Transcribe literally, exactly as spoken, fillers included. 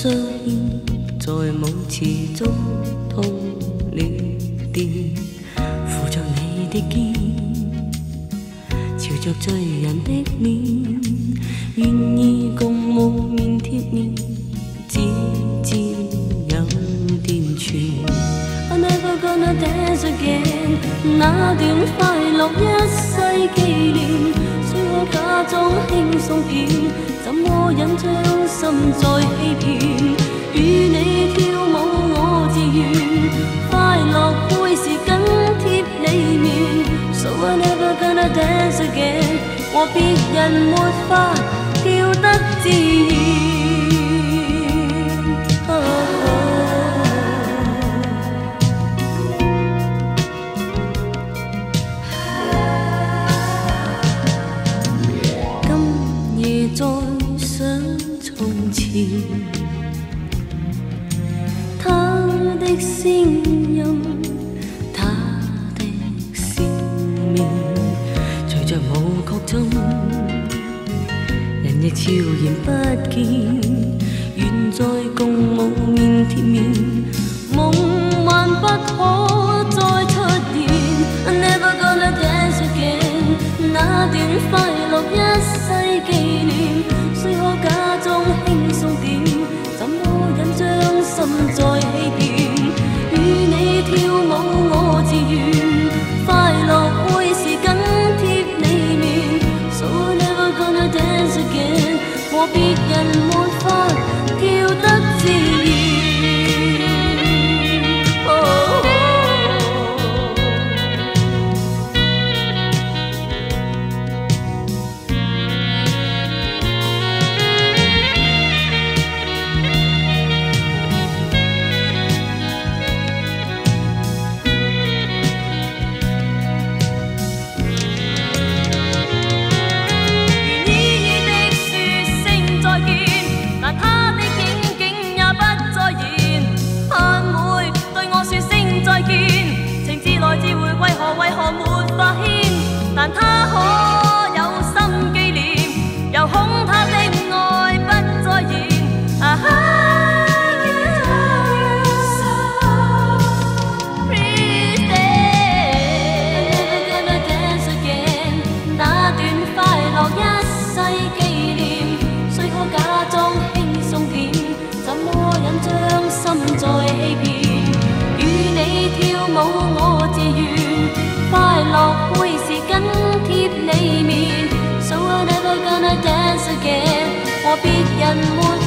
相牽，在舞池中通了電，扶着你的肩，朝着醉人的臉，願意共無眠貼面，指尖有電傳。I never gonna dance again， 那段快樂一世紀念，雖可假裝輕鬆點，怎麼忍將心再欺騙？與你跳舞我自願，快樂會是緊貼你面。So I never gonna dance again， 和別人沒法跳得自然。再想從前，他的聲音，他的笑面，隨着舞曲中，人亦悄然不見，願再共舞面貼面，夢幻不可再出現。I never gonna dance again， 那段快樂一世紀念。雖可假裝輕鬆點，怎麼忍將心再欺騙？與你跳舞我自願，快樂會是緊貼你面。So I never gonna dance again， 和別人沒法跳得自然。為何沒法牽？但他可有心紀念，又恐他的愛不再現。啊哈 Please stay， Never gonna dance again， 那段快樂一世紀念，雖可假裝輕鬆點，怎麼忍將心再欺騙？與你跳舞我自願。快樂會是緊貼你面 ，So I never gonna dance again， 和別人沒